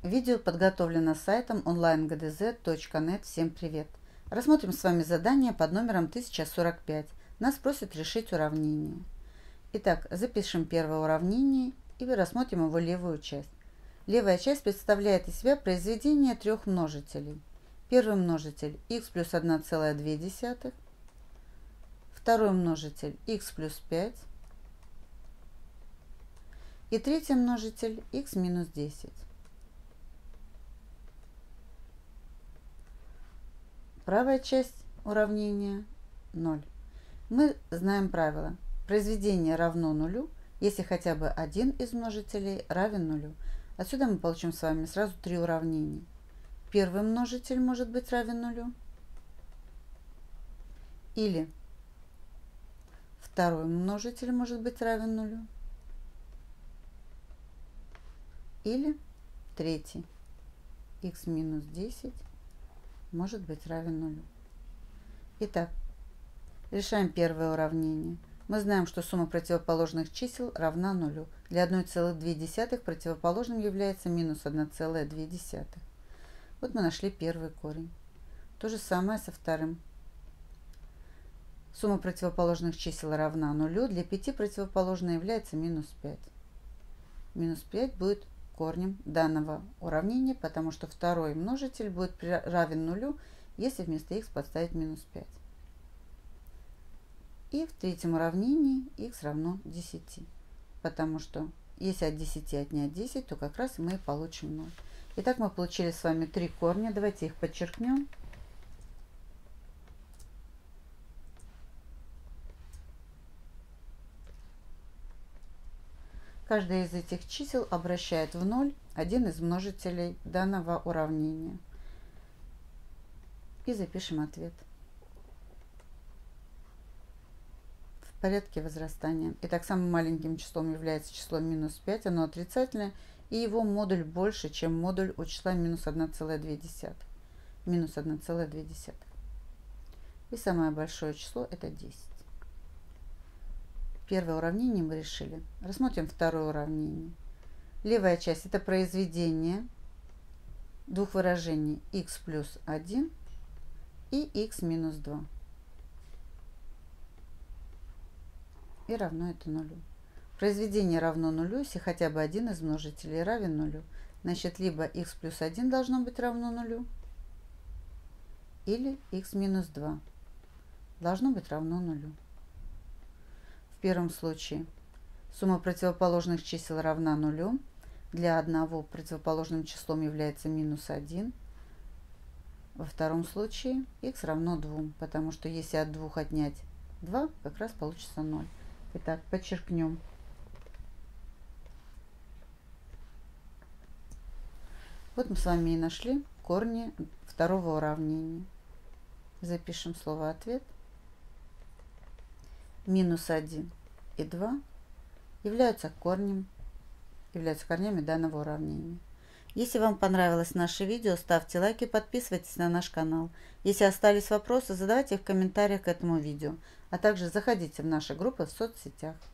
Видео подготовлено сайтом onlinegdz.net. Всем привет! Рассмотрим с вами задание под номером 1045. Нас просят решить уравнение. Итак, запишем первое уравнение и рассмотрим его левую часть. Левая часть представляет из себя произведение трех множителей. Первый множитель x плюс 1,2, второй множитель x плюс 5 и третий множитель x минус 10. Правая часть уравнения 0. Мы знаем правило. Произведение равно нулю, если хотя бы один из множителей равен нулю. Отсюда мы получим с вами сразу три уравнения. Первый множитель может быть равен нулю. Или второй множитель может быть равен нулю. Или третий x минус 10 может быть равен нулю. Итак, решаем первое уравнение. Мы знаем, что сумма противоположных чисел равна нулю. Для 1,2 противоположным является минус 1,2. Вот мы нашли первый корень. То же самое со вторым. Сумма противоположных чисел равна нулю. Для 5 противоположной является минус 5. Минус 5 будет корнем данного уравнения, потому что второй множитель будет равен нулю, если вместо х подставить минус 5. И в третьем уравнении х равно 10, потому что если от 10 отнять 10, то как раз мы и получим 0. Итак, мы получили с вами три корня. Давайте их подчеркнем. Каждое из этих чисел обращает в 0 один из множителей данного уравнения. И запишем ответ в порядке возрастания. Итак, самым маленьким числом является число минус 5, оно отрицательное, и его модуль больше, чем модуль у числа минус 1,2. Минус 1,2. И самое большое число это 10. Первое уравнение мы решили. Рассмотрим второе уравнение. Левая часть это произведение двух выражений x плюс 1 и x минус 2. И равно это нулю. Произведение равно нулю, если хотя бы один из множителей равен нулю. Значит, либо x плюс 1 должно быть равно нулю, или x минус 2 должно быть равно нулю. В первом случае сумма противоположных чисел равна нулю. Для одного противоположным числом является минус 1. Во втором случае х равно 2, потому что если от 2 отнять 2, как раз получится 0. Итак, подчеркнем. Вот мы с вами и нашли корни второго уравнения. Запишем слово ответ. Минус 1 и 2 являются корнями данного уравнения. Если вам понравилось наше видео, ставьте лайки, подписывайтесь на наш канал. Если остались вопросы, задавайте их в комментариях к этому видео, а также заходите в наши группы в соцсетях.